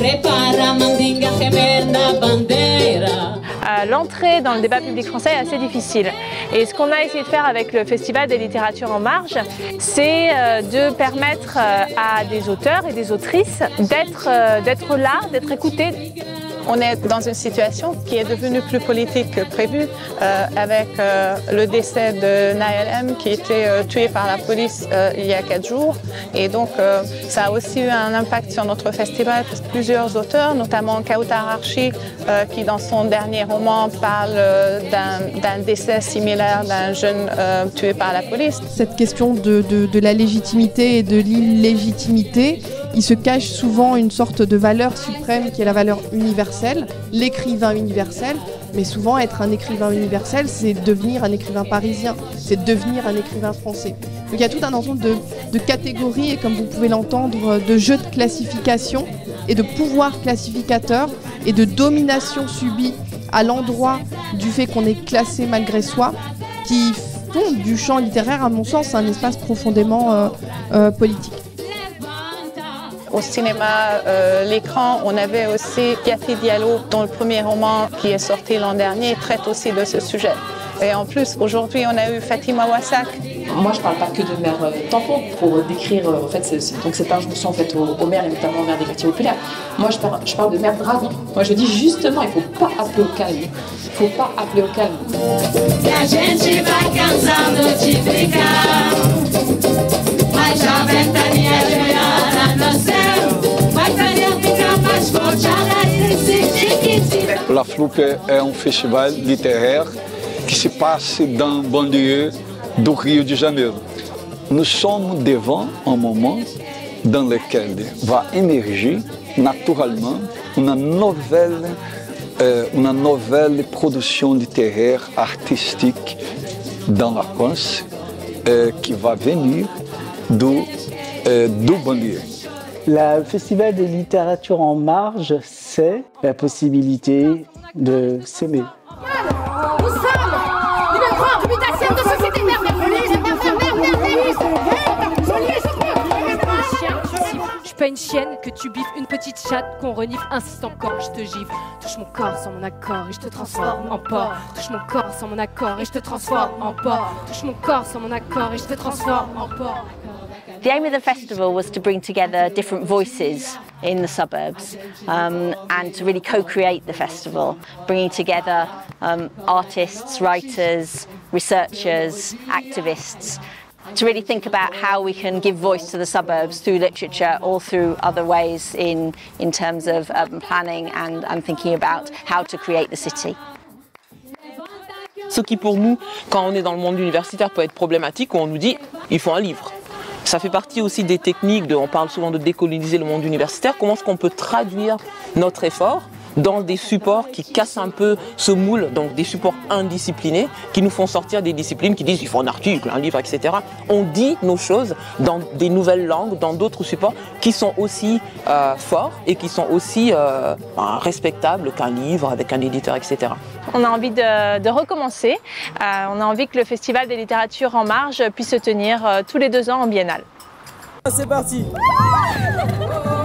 L'entrée dans le débat public français est assez difficile. Et ce qu'on a essayé de faire avec le Festival des littératures en marge, c'est de permettre à des auteurs et des autrices d'être là, d'être écoutés. On est dans une situation qui est devenue plus politique que prévu avec le décès de Naël M qui était tué par la police il y a 4 jours. Et donc ça a aussi eu un impact sur notre festival. Plusieurs auteurs, notamment Kautar Archi, qui dans son dernier roman parle d'un décès similaire d'un jeune tué par la police. Cette question de la légitimité et de l'illégitimité, il se cache souvent une sorte de valeur suprême qui est la valeur universelle, l'écrivain universel. Mais souvent, être un écrivain universel, c'est devenir un écrivain parisien, c'est devenir un écrivain français. Donc il y a tout un ensemble de catégories et comme vous pouvez l'entendre, de jeux de classification et de pouvoir classificateur et de domination subie à l'endroit du fait qu'on est classé malgré soi, qui font du champ littéraire, à mon sens, un espace profondément politique. Au cinéma, l'écran, on avait aussi Yafi Diallo, dont le premier roman qui est sorti l'an dernier traite aussi de ce sujet. Et en plus, aujourd'hui, on a eu Fatima Wassak. Moi, je ne parle pas que de mère tampon pour décrire en fait, cette injonction en fait, aux mères et notamment aux mères des quartiers populaires. Moi, je parle de mère dragon. Moi, je dis justement, il ne faut pas appeler au calme. Il ne faut pas appeler au calme. La Fluke est un festival littéraire qui se passe dans la banlieue du Rio de Janeiro. Nous sommes devant un moment dans lequel va émerger naturellement une nouvelle production littéraire, artistique dans la France qui va venir du banlieue. Le Festival des littératures en marge, c'est la possibilité de s'aimer. Nous sommes une grande mutation de société. Je suis pas une chienne que tu biffes, une petite chatte qu'on renifle, insiste encore, je te gifle. Touche mon corps sans mon accord et je te transforme en porc. Touche mon corps sans mon accord et je te transforme en porc. Touche mon corps sans mon accord et je te transforme en porc. The aim of the festival was to bring together different voices in the suburbs and to really co-create the festival, bringing together artists, writers, researchers, activists, to really think about how we can give voice to the suburbs through literature or through other ways in terms of urban planning and thinking about how to create the city. Ce qui pour nous, quand on est dans le monde universitaire, peut être problématique, où on nous dit il faut un livre. Ça fait partie aussi des techniques, on parle souvent de décoloniser le monde universitaire. Comment est-ce qu'on peut traduire notre effort dans des supports qui cassent un peu ce moule, donc des supports indisciplinés, qui nous font sortir des disciplines qui disent il faut un article, un livre, etc. On dit nos choses dans des nouvelles langues, dans d'autres supports qui sont aussi forts et qui sont aussi respectables qu'un livre avec un éditeur, etc. On a envie de recommencer. On a envie que le Festival des littératures en marge puisse se tenir tous les 2 ans en biennale. C'est parti.